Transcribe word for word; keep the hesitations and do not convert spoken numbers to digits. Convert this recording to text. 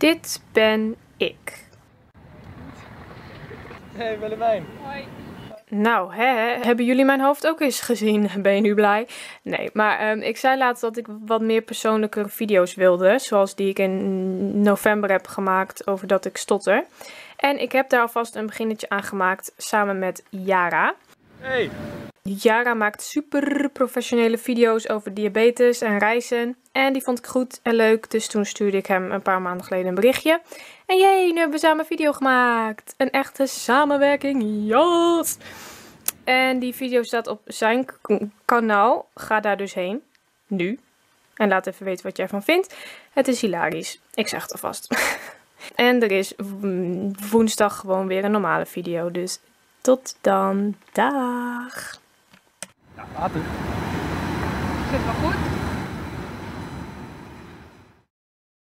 Dit ben ik. Hey Willemijn. Hoi. Nou, hè, hebben jullie mijn hoofd ook eens gezien? Ben je nu blij? Nee, maar um, ik zei laatst dat ik wat meer persoonlijke video's wilde. Zoals die ik in november heb gemaakt over dat ik stotter. En ik heb daar alvast een beginnetje aan gemaakt samen met Yara. Hey. Yara maakt super professionele video's over diabetes en reizen. En die vond ik goed en leuk, dus toen stuurde ik hem een paar maanden geleden een berichtje. En jee, nu hebben we samen een video gemaakt. Een echte samenwerking, yes! En die video staat op zijn kanaal. Ga daar dus heen, nu. En laat even weten wat jij ervan vindt. Het is hilarisch, ik zeg het alvast. En er is woensdag gewoon weer een normale video, dus tot dan, dag! Ja, later. Zit wel goed?